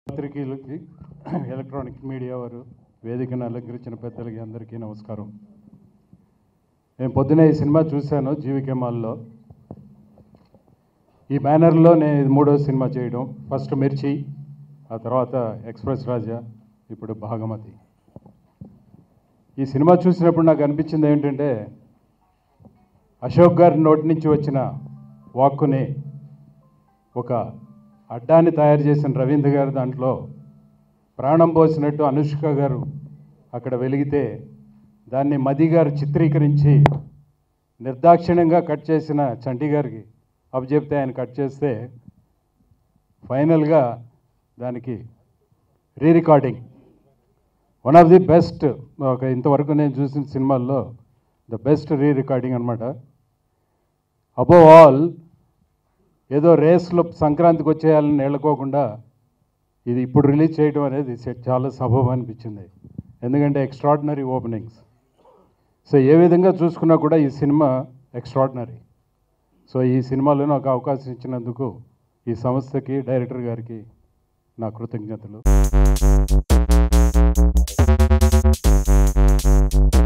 పత్రికలకి electronic media వారు వేదికను అలంకరించిన పెద్దలకి అందరికీ నమస్కారం. నేను పొద్దునే ఈ సినిమా చూశాను జీవికే మాల్లో. ఈ బ్యానర్లో నేను ఇది 3వ సినిమా చేయడం. ఫస్ట్ మిర్చి, ఆ తర్వాత ఎక్స్ప్రెస్ రాజా, ఇప్పుడు భాగమతి. ఈ సినిమా చూసినప్పుడు నాకు అనిపించింది ఏంటంటే, అశోక్ గారి నోటి నుంచి వచ్చిన వాక్కుని ఒక అడ్డాన్ని తయారు చేసిన రవీంద్ర గారు దాంట్లో ప్రాణం పోసినట్టు అనుష్క గారు అక్కడ వెలిగితే దాన్ని మది గారు చిత్రీకరించి నిర్దాక్షిణ్యంగా కట్ చేసిన చంటి గారికి అప్పచెప్తే ఆయన కట్ చేస్తే ఫైనల్గా దానికి recording one of the best. ఇంతవరకు నేను చూసిన సినిమాల్లో ద బెస్ట్ రికార్డింగ్ అనమాట. అబోవ్ ఆల్ ఏదో రేస్లో సంక్రాంతికి వచ్చేయాలని నేళ్ళకోకుండా ఇది ఇప్పుడు రిలీజ్ చేయడం అనేది చాలా సబబు అనిపించింది. ఎందుకంటే ఎక్స్ట్రాడినరీ ఓపెనింగ్స్. సో ఏ విధంగా చూసుకున్నా కూడా ఈ సినిమా ఎక్స్ట్రాడినరీ. సో ఈ సినిమాలో నాకు అవకాశం ఇచ్చినందుకు ఈ సంస్థకి, డైరెక్టర్ గారికి నా కృతజ్ఞతలు.